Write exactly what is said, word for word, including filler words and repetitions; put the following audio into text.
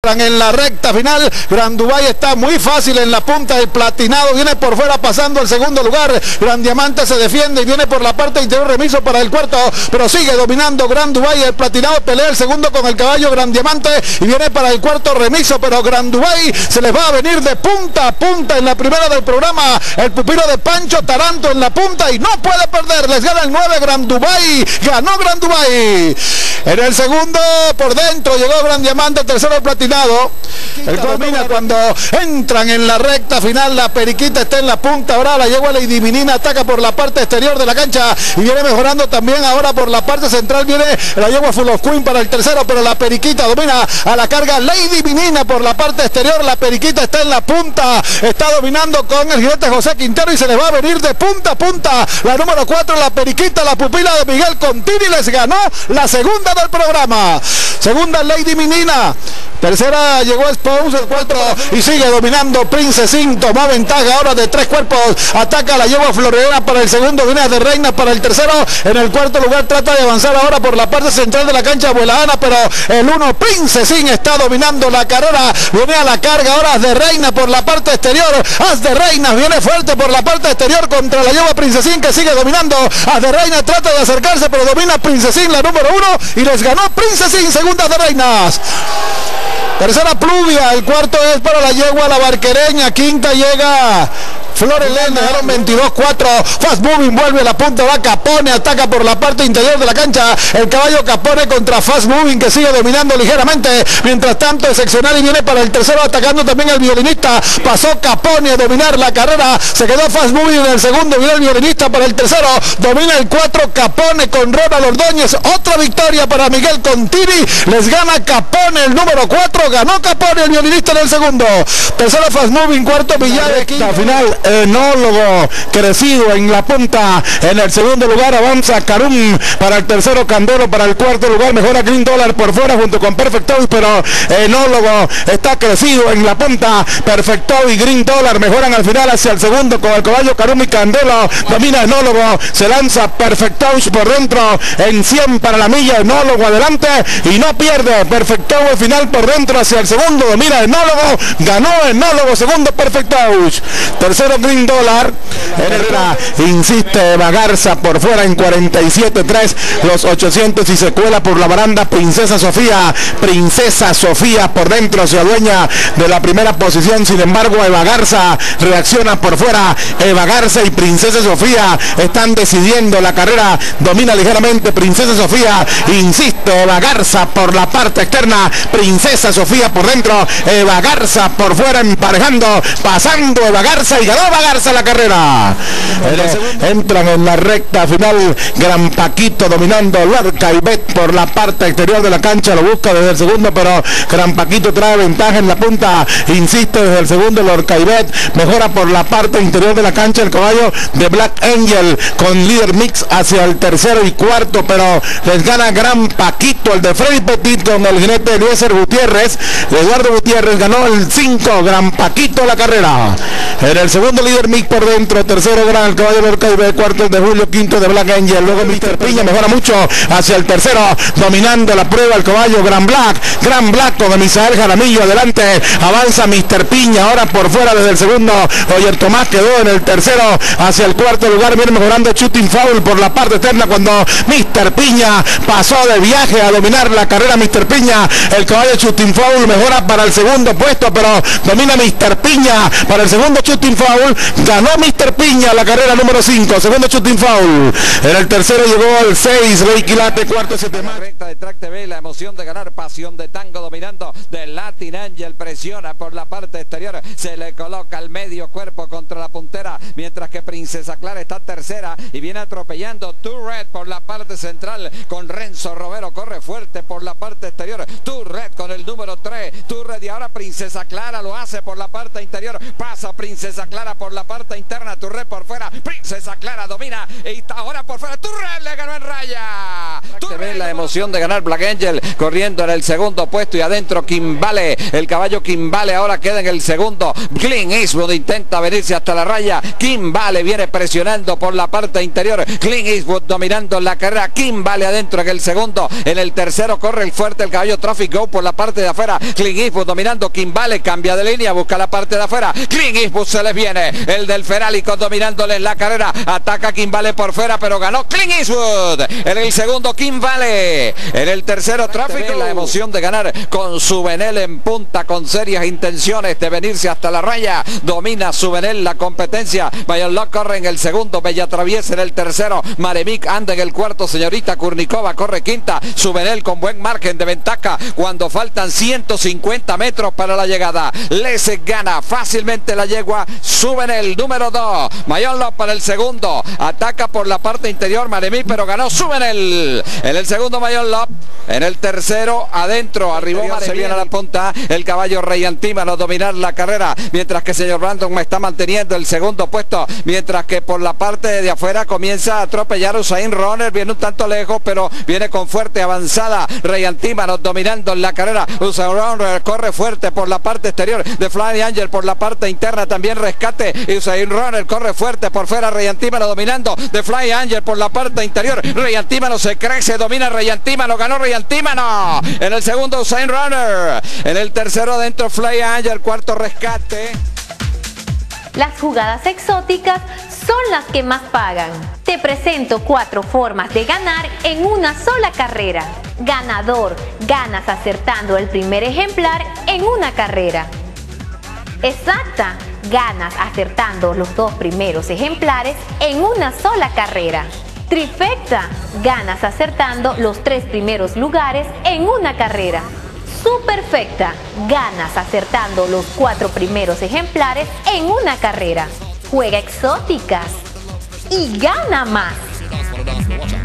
En la recta final, Gran Dubai está muy fácil en la punta del platinado, viene por fuera pasando al segundo lugar, Gran Diamante se defiende y viene por la parte interior Remiso para el cuarto, pero sigue dominando Gran Dubai, el platinado pelea el segundo con el caballo Gran Diamante y viene para el cuarto Remiso, pero Gran Dubai se les va a venir de punta a punta en la primera del programa, el pupilo de Pancho Taranto en la punta y no puede perder, les gana el nueve Gran Dubai, ganó Gran Dubai. En el segundo por dentro llegó Gran Diamante, tercero el platinado. El domina cuando entran en la recta final, la periquita está en la punta, ahora la yegua Lady Minina ataca por la parte exterior de la cancha y viene mejorando también ahora por la parte central, viene la yegua Full of Queen para el tercero, pero la periquita domina a la carga Lady Minina por la parte exterior, la periquita está en la punta, está dominando con el jinete José Quintero y se les va a venir de punta a punta, la número cuatro, la periquita, la pupila de Miguel Contini, les ganó la segunda del programa, segunda Lady Minina, tercera llegó Spouse, el cuatro y sigue dominando Princesín, tomó ventaja ahora de tres cuerpos, ataca la yegua Florena para el segundo, viene de Reina para el tercero, en el cuarto lugar trata de avanzar ahora por la parte central de la cancha Abuela Ana, pero el uno Princesín está dominando la carrera, viene a la carga ahora de Reina por la parte exterior, As de Reina viene fuerte por la parte exterior contra la yegua Princesín que sigue dominando, As de Reina trata de acercarse pero domina Princesín la número uno y les ganó Princesín, segunda de Reinas. Tercera Pluvia, el cuarto es para la yegua La Barquereña, quinta llega Flor Elena, dejaron veintidós cuatro, Fast Moving vuelve a la punta, va Capone, ataca por la parte interior de la cancha, el caballo Capone contra Fast Moving que sigue dominando ligeramente, mientras tanto el seccional y viene para el tercero atacando también el violinista, pasó Capone a dominar la carrera, se quedó Fast Moving en el segundo, viene el violinista para el tercero, domina el cuatro Capone con Ronald Ordóñez, otra victoria para Miguel Contini, les gana Capone el número cuatro, ganó Capone el violinista en el segundo, tercero Fast Moving, cuarto Villares, quinta final Enólogo crecido en la punta, en el segundo lugar avanza Carum, para el tercero Candelo, para el cuarto lugar mejora Green Dollar por fuera junto con Perfecto, pero Enólogo está crecido en la punta, Perfecto y Green Dollar mejoran al final hacia el segundo con el caballo Carum y Candelo, domina Enólogo, se lanza Perfecto por dentro en cien para la milla, Enólogo adelante y no pierde, Perfecto al final por dentro hacia el segundo, domina Enólogo, ganó Enólogo, segundo Perfecto, tercero Green Dollar, Herrera insiste Eva Garza por fuera en cuarenta y siete tres, los ochocientos y se cuela por la baranda Princesa Sofía, Princesa Sofía por dentro se adueña de la primera posición, sin embargo Eva Garza reacciona por fuera, Eva Garza y Princesa Sofía están decidiendo la carrera, domina ligeramente Princesa Sofía, insiste Eva Garza por la parte externa, Princesa Sofía por dentro, Eva Garza por fuera emparejando, pasando Eva Garza y ganó Eva Garza la carrera. En entran en la recta final, Gran Paquito dominando Lorca y Bet por la parte exterior de la cancha, lo busca desde el segundo, pero Gran Paquito trae ventaja en la punta, insiste desde el segundo Lorca y Bet, mejora por la parte interior de la cancha el caballo de Black Angel con líder mix hacia el tercero y cuarto, pero les gana Gran Paquito, el de Freddy Petit con el jinete Eliezer Gutiérrez, Eduardo Gutiérrez ganó el cinco, Gran Paquito la carrera. En el segundo líder Mick por dentro, tercero Gran el caballo Lorca y B, cuarto de Julio, quinto de Black Angel, luego mister Piña mejora mucho hacia el tercero, dominando la prueba el caballo Gran Black, Gran Black con Misael Jaramillo adelante, avanza mister Piña, ahora por fuera desde el segundo, Oyer Tomás quedó en el tercero, hacia el cuarto lugar, viene mejorando Shooting Foul por la parte externa cuando mister Piña pasó de viaje a dominar la carrera mister Piña, el caballo Shooting Foul mejora para el segundo puesto, pero domina mister Piña para el segundo Shooting Foul, ganó mister Piña la carrera número cinco, segundo Shooting Foul, en el tercero llegó el seis, Rey Quilate, cuarto siete más. Recta de Track T V, la emoción de ganar, pasión de tango dominando, de Latin Angel presiona por la parte exterior, se le coloca al medio cuerpo contra la puntera, mientras que Princesa Clara está tercera y viene atropellando Two Red por la parte central, con Renzo Romero, corre fuerte por la parte exterior, Two Red con el número tres, Two Red y ahora Princesa Clara lo hace por la parte interior, pasa Princesa Clara Clara por la parte interna, Turré por fuera, Princesa Clara domina y ahora por fuera, Turré le ganó en raya. Se ve la emoción de ganar Black Angel corriendo en el segundo puesto y adentro Kimbale, el caballo Kimbale ahora queda en el segundo. Clint Eastwood intenta venirse hasta la raya, Kimbale viene presionando por la parte interior, Clint Eastwood dominando la carrera, Kimbale adentro en el segundo, en el tercero corre el fuerte el caballo Traffic Go por la parte de afuera, Clint Eastwood dominando, Kimbale cambia de línea, busca la parte de afuera, Clint Eastwood se les viene, el del Ferálico dominándole la carrera, ataca Kimbale por fuera pero ganó Clint Eastwood, en el segundo Kimbale, en el tercero Traffic Go, la emoción de ganar con Subenel en punta con serias intenciones de venirse hasta la raya, domina Subenel la competencia, Mayon Love corre en el segundo, Bella Traviesa en el tercero, Maremik anda en el cuarto, señorita Kurnikova corre quinta, Subenel con buen margen de ventaja cuando faltan ciento cincuenta metros para la llegada, les gana fácilmente la yegua Subenel número dos, Mayon Love para el segundo, ataca por la parte interior Maremik pero ganó Subenel, en el segundo Mayon Love, en el tercero adentro, arribó se viene a la punta, el caballo Rey Antímano dominar la carrera, mientras que señor Brandon me está manteniendo el segundo puesto, mientras que por la parte de afuera comienza a atropellar Usain Runner, viene un tanto lejos pero viene con fuerte avanzada, Rey Antímano dominando la carrera, Usain Runner corre fuerte por la parte exterior, de Flying Angel por la parte interna también rescate, y Usain Runner corre fuerte por fuera, Rey Antímano dominando, de Flying Angel por la parte interior, Rey Antímano se crece, domina Rey Antímano, ganó Rey Antímano, en el segundo Usain Runner, en el tercero adentro Flying Angel, cuarto rescate. Las jugadas exóticas son las que más pagan. Te presento cuatro formas de ganar en una sola carrera. Ganador, ganas acertando el primer ejemplar en una carrera. Exacta, ganas acertando los dos primeros ejemplares en una sola carrera. Trifecta, ganas acertando los tres primeros lugares en una carrera. Superfecta, ganas acertando los cuatro primeros ejemplares en una carrera. Juega exóticas y gana más.